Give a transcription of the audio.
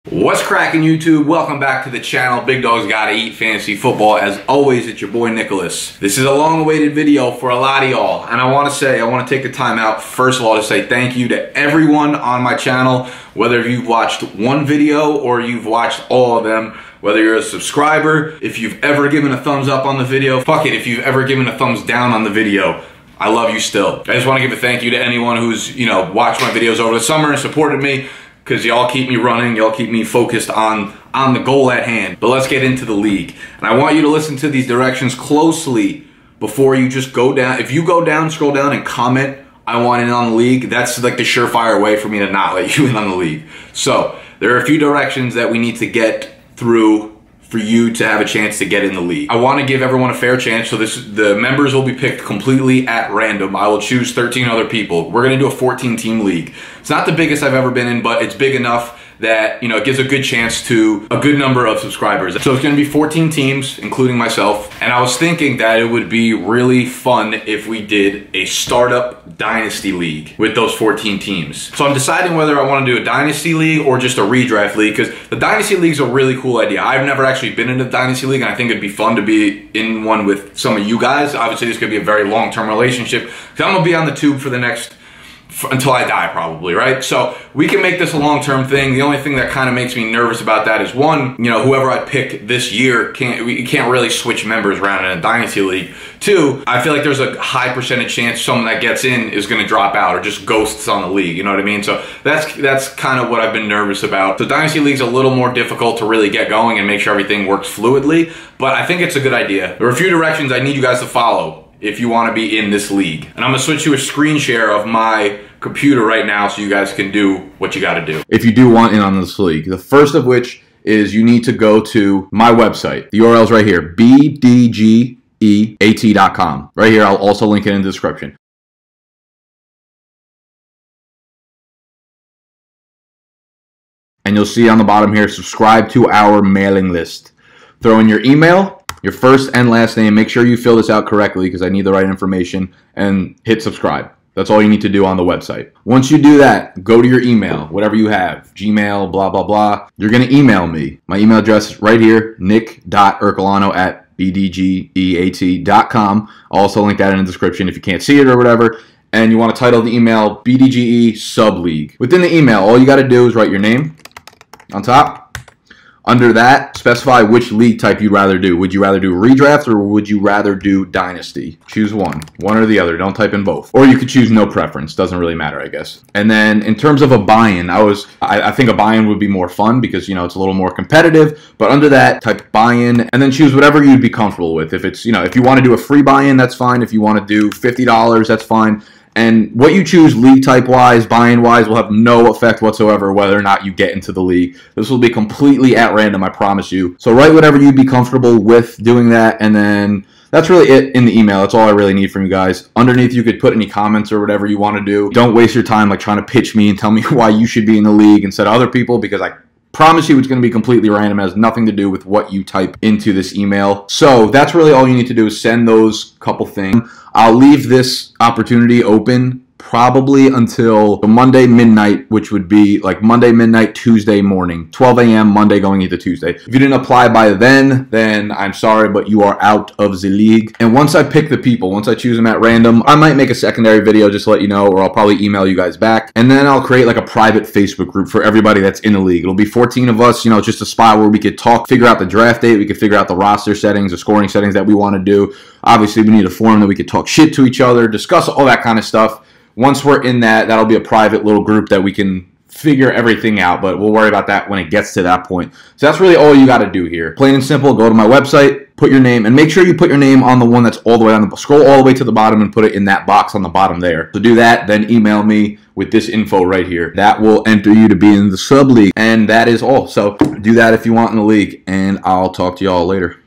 What's cracking, YouTube? Welcome back to the channel. Big Dogs Gotta Eat Fantasy Football. As always, it's your boy Nicholas. This is a long-awaited video for a lot of y'all, and I want to take the time out, first of all, to say thank you to everyone on my channel, whether you've watched one video or you've watched all of them, whether you're a subscriber, if you've ever given a thumbs up on the video, fuck it, if you've ever given a thumbs down on the video. I love you still. I just want to give a thank you to anyone who's, watched my videos over the summer and supported me, because y'all keep me running, y'all keep me focused on the goal at hand. But let's get into the league. And I want you to listen to these directions closely before you just go down. If you go down, scroll down and comment, I want in on the league, that's like the surefire way for me to not let you in on the league. So there are a few directions that we need to get through for you to have a chance to get in the league. I want to give everyone a fair chance, so the members will be picked completely at random. I will choose 13 other people. We're going to do a 14-team league. It's not the biggest I've ever been in, but it's big enough that, it gives a good chance to a good number of subscribers. So it's going to be 14 teams, including myself. And I was thinking that it would be really fun if we did a startup dynasty league with those 14 teams. So I'm deciding whether I want to do a dynasty league or just a redraft league, because the dynasty league is a really cool idea. I've never actually been in a dynasty league, and I think it'd be fun to be in one with some of you guys. Obviously, this could be a very long-term relationship, because I'm going to be on the tube for the next until I die, probably, right? So we can make this a long-term thing. The only thing that kind of makes me nervous about that is, one, whoever I pick this year we can't really switch members around in a dynasty league. Two, I feel like there's a high percentage chance someone that gets in is going to drop out or just ghosts on the league. You know what I mean? So that's kind of what I've been nervous about. So dynasty league's a little more difficult to really get going and make sure everything works fluidly, but I think it's a good idea. There are a few directions I need you guys to follow if you want to be in this league. And I'm gonna switch to a screen share of my computer right now so you guys can do what you gotta do if you do want in on this league. The first of which is you need to go to my website. The URL's right here, BDGEAT.com. Right here, I'll also link it in the description. And you'll see on the bottom here, subscribe to our mailing list. Throw in your email, your first and last name. Make sure you fill this out correctly because I need the right information, and hit subscribe. That's all you need to do on the website. Once you do that, go to your email, whatever you have, Gmail, blah, blah, blah. You're going to email me. My email address is right here, nick.ercolano@bdgeat.com. I'll also link that in the description if you can't see it or whatever. And you want to title the email BDGE Sub League. Within the email, all you got to do is write your name on top. Under that, specify which league type you'd rather do. Would you rather do redraft or would you rather do dynasty? Choose one or the other. Don't type in both. Or you could choose no preference. Doesn't really matter, I guess. And then in terms of a buy-in, I think a buy-in would be more fun because, it's a little more competitive. But under that, type buy-in and then choose whatever you'd be comfortable with. If it's, if you want to do a free buy-in, that's fine. If you want to do $50, that's fine. And what you choose league type wise, buy-in wise, will have no effect whatsoever whether or not you get into the league. This will be completely at random, I promise you. So write whatever you'd be comfortable with doing that, and then that's really it in the email. That's all I really need from you guys. Underneath, you could put any comments or whatever you want to do. Don't waste your time trying to pitch me and tell me why you should be in the league instead of other people, because I promise you it's going to be completely random. It has nothing to do with what you type into this email. So that's really all you need to do is send those couple things. I'll leave this opportunity open probably until Monday midnight, which would be like Monday midnight, Tuesday morning, 12 a.m. Monday going into Tuesday. If you didn't apply by then I'm sorry, but you are out of the league. And once I pick the people, once I choose them at random, I might make a secondary video just to let you know, or I'll probably email you guys back. And then I'll create like a private Facebook group for everybody that's in the league. It'll be 14 of us, just a spot where we could talk, figure out the draft date, we could figure out the roster settings, the scoring settings that we want to do. Obviously, we need a forum that we could talk shit to each other, discuss all that kind of stuff. Once we're in that, that'll be a private little group that we can figure everything out, but we'll worry about that when it gets to that point. So that's really all you got to do here. Plain and simple, go to my website, put your name, and make sure you put your name on the one that's all the way on the, scroll all the way to the bottom and put it in that box on the bottom there. So do that, then email me with this info right here. That will enter you to be in the sub league, and that is all. So do that if you want in the league, and I'll talk to y'all later.